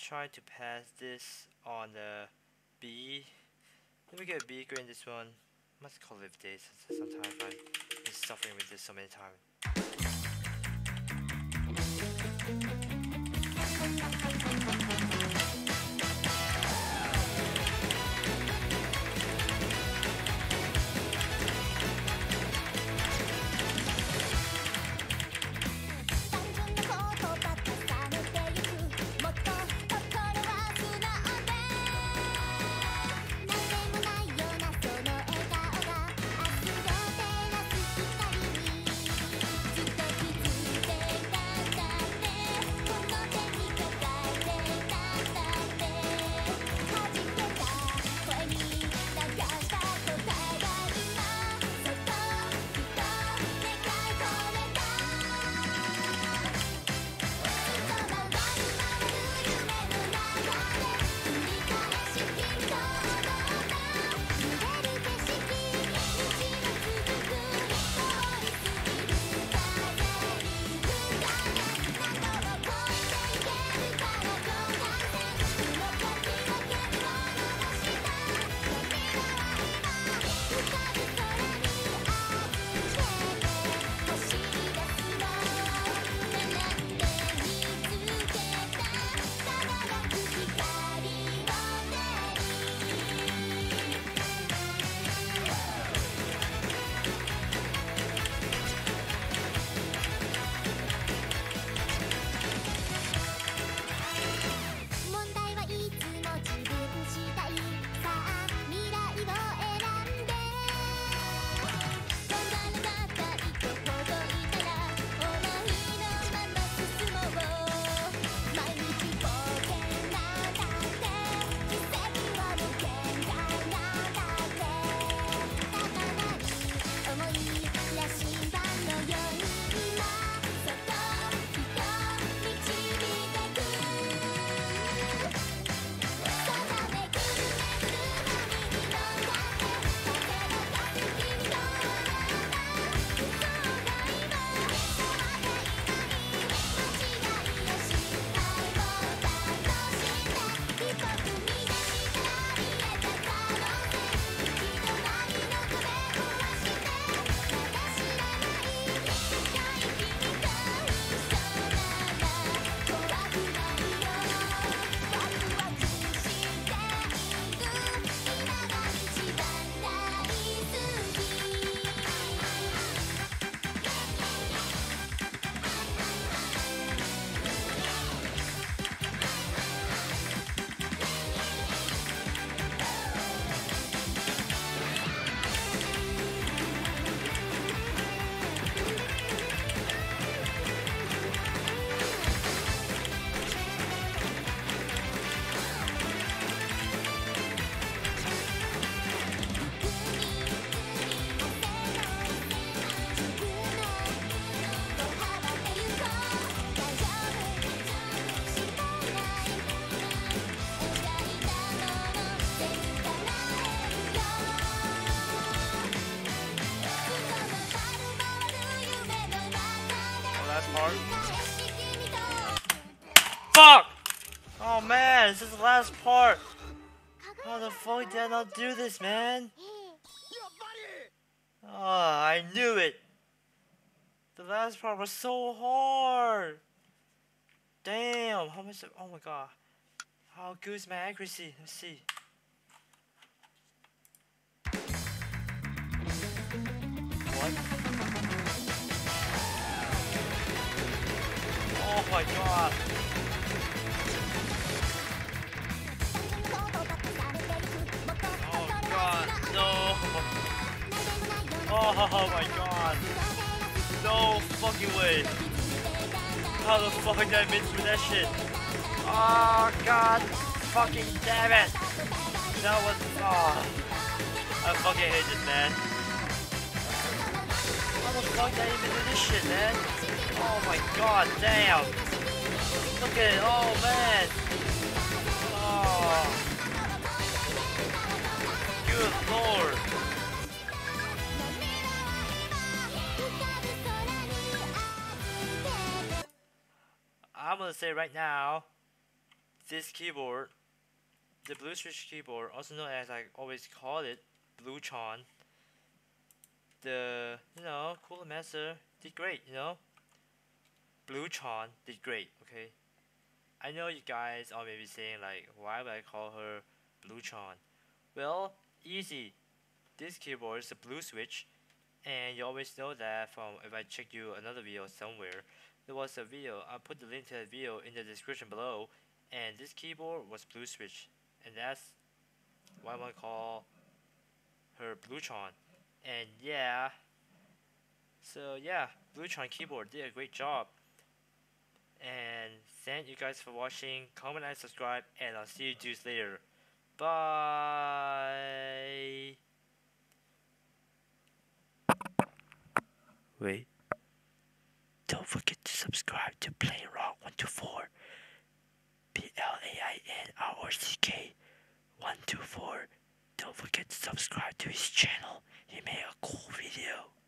try to pass this on the B. Let me get a B grade in this one. Must call it this. Sometimes I've been suffering with this so many times. Part. Fuck! Oh man, this is the last part. How the fuck did I not do this, man? Oh, I knew it. The last part was so hard. Damn, how much? Oh my god. How good is my accuracy? Let's see. What? Oh my god. Oh god, no. Oh my god. No fucking way. How the fuck did I miss with that shit? Oh god. Fucking damn it. That was, oh. I fucking hate this, man. How the fuck did I even do this shit, man? Oh my god, damn. Look at it, oh man. Oh. Good lord. I'm gonna say right now, this keyboard, the Blue Switch keyboard, also known as I always call it Bluetron, the Cooler Master did great. Bluetron did great. Okay, I know you guys are maybe saying like, why would I call her Bluetron? Well, easy. This keyboard is a blue switch, and you always know that from if I check you another video somewhere. There was a video. I'll put the link to that video in the description below, and this keyboard was blue switch, and that's why I want to call her Bluetron. And yeah, so yeah, Bluetron keyboard did a great job. And thank you guys for watching. Comment and subscribe, and I'll see you dudes later. Bye. Wait. Don't forget to subscribe to Plain Rock 124. PLAINROCK 124. Don't forget to subscribe to his channel. He made a cool video.